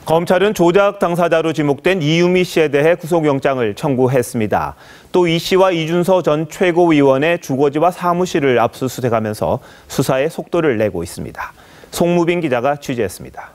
검찰은 조작 당사자로 지목된 이유미 씨에 대해 구속영장을 청구했습니다. 또 이 씨와 이준서 전 최고위원의 주거지와 사무실을 압수수색하면서 수사에 속도를 내고 있습니다. 송무빈 기자가 취재했습니다.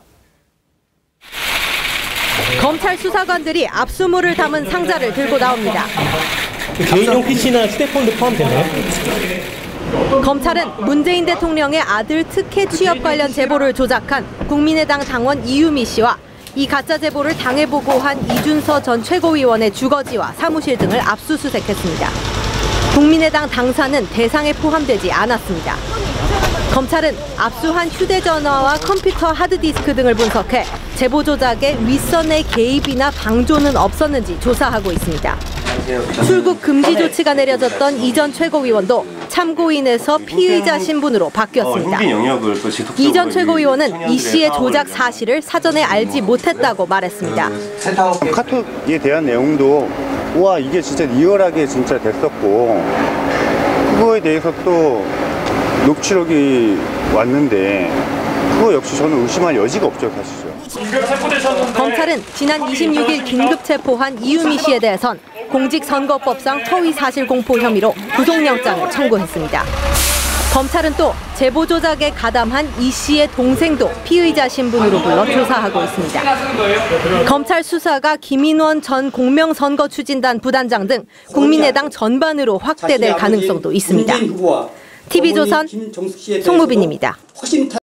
검찰 수사관들이 압수물을 담은 상자를 들고 나옵니다. 개인용 PC나 휴대폰도 포함되나요? 검찰은 문재인 대통령의 아들 특혜 취업 관련 제보를 조작한 국민의당 당원 이유미 씨와 이 가짜 제보를 당에 보고한 이준서 전 최고위원의 주거지와 사무실 등을 압수수색했습니다. 국민의당 당사는 대상에 포함되지 않았습니다. 검찰은 압수한 휴대전화와 컴퓨터 하드디스크 등을 분석해 제보 조작에 윗선의 개입이나 방조는 없었는지 조사하고 있습니다. 출국 금지 조치가 내려졌던 이 전 최고위원도 참고인에서 피의자 신분으로 바뀌었습니다. 이 전 최고위원은 이 씨의 조작 사실을 사전에 알지 못했다고 말했습니다. 카톡에 대한 내용도 와 이게 진짜 리얼하게 진짜 됐었고 그거에 대해서 또 녹취록이 왔는데 그거 역시 저는 의심할 여지가 없죠, 사실은. 검찰은 지난 26일 긴급 체포한 이유미 씨에 대해선 공직선거법상 허위 사실 공포 혐의로 구속영장을 청구했습니다. 검찰은 또 제보 조작에 가담한 이 씨의 동생도 피의자 신분으로 불러 조사하고 있습니다. 검찰 수사가 김인원 전 공명선거추진단 부단장 등 국민의당 전반으로 확대될 가능성도 있습니다. TV조선 송무빈입니다.